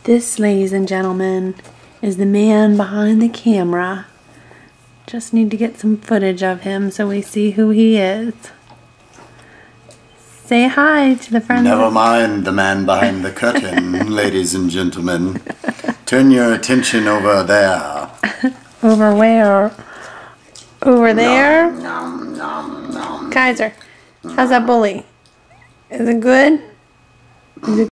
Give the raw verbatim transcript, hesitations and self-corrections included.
This, ladies and gentlemen, is the man behind the camera. Just need to get some footage of him so we see who he is. Say hi to the friends. Never mind the man behind the curtain, ladies and gentlemen. Turn your attention over there. Over where? Over there? Nom, nom, nom, nom. Kaiser, how's that bully? Is it good? Is it